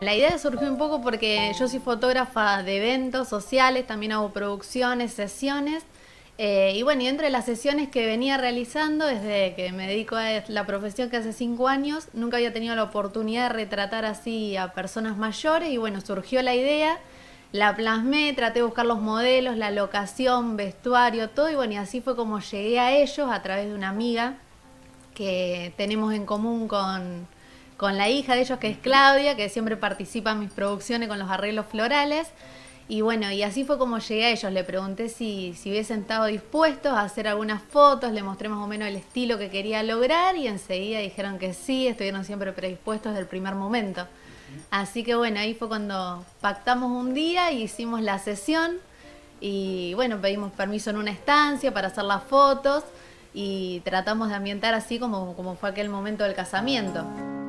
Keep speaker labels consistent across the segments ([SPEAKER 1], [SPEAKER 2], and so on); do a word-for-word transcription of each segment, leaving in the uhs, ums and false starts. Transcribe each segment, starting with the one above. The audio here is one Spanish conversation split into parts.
[SPEAKER 1] La idea surgió un poco porque yo soy fotógrafa de eventos sociales, también hago producciones, sesiones. Eh, y bueno, y dentro de las sesiones que venía realizando, desde que me dedico a la profesión que hace cinco años, nunca había tenido la oportunidad de retratar así a personas mayores. Y bueno, surgió la idea, la plasmé, traté de buscar los modelos, la locación, vestuario, todo. Y bueno, y así fue como llegué a ellos a través de una amiga que tenemos en común con... con la hija de ellos, que es Claudia, que siempre participa en mis producciones con los arreglos florales. Y bueno, y así fue como llegué a ellos. Le pregunté si, si hubiesen estado dispuestos a hacer algunas fotos, le mostré más o menos el estilo que quería lograr y enseguida dijeron que sí, estuvieron siempre predispuestos desde el primer momento. Así que bueno, ahí fue cuando pactamos un día y hicimos la sesión y bueno, pedimos permiso en una estancia para hacer las fotos y tratamos de ambientar así como, como fue aquel momento del casamiento.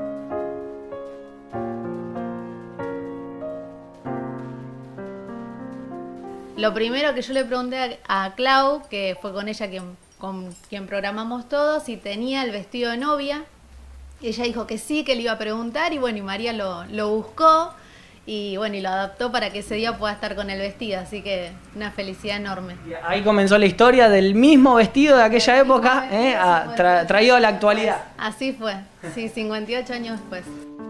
[SPEAKER 1] Lo primero que yo le pregunté a, a Clau, que fue con ella quien, con quien programamos todo, si tenía el vestido de novia. Ella dijo que sí, que le iba a preguntar y bueno, y María lo, lo buscó y bueno, y lo adaptó para que ese día pueda estar con el vestido, así que una felicidad enorme.
[SPEAKER 2] Y ahí comenzó la historia del mismo vestido de aquella época, eh, a, tra, traído a la actualidad.
[SPEAKER 1] Así fue, sí, cincuenta y ocho años después.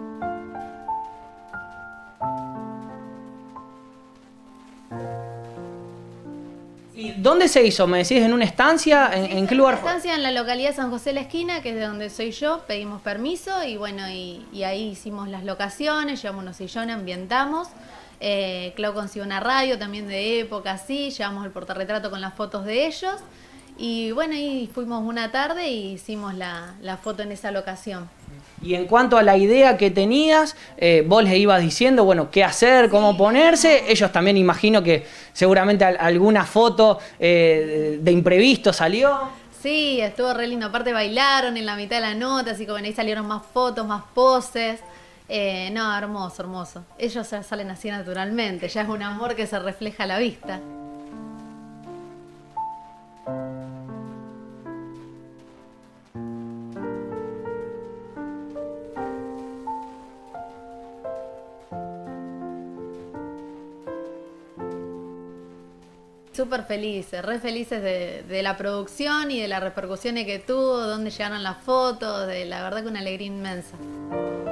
[SPEAKER 2] ¿Y dónde se hizo? ¿Me decís en una estancia? ¿En, en qué lugar
[SPEAKER 1] fue? Una estancia en la localidad de San José de la Esquina, que es de donde soy yo, pedimos permiso y bueno, y, y ahí hicimos las locaciones, llevamos unos sillones, ambientamos. Eh, Clau consiguió una radio también de época, así, llevamos el portarretrato con las fotos de ellos. Y bueno, ahí fuimos una tarde y hicimos la, la foto en esa locación.
[SPEAKER 2] Y en cuanto a la idea que tenías, eh, vos les ibas diciendo, bueno, qué hacer, cómo ponerse. Ellos también imagino que seguramente alguna foto eh, de imprevisto salió.
[SPEAKER 1] Sí, estuvo re lindo. Aparte bailaron en la mitad de la nota, así que bueno, ahí salieron más fotos, más poses. Eh, no, hermoso, hermoso. Ellos salen así naturalmente, ya es un amor que se refleja a la vista. Súper felices, re felices de, de la producción y de las repercusiones que tuvo, dónde llegaron las fotos, de la verdad que una alegría inmensa.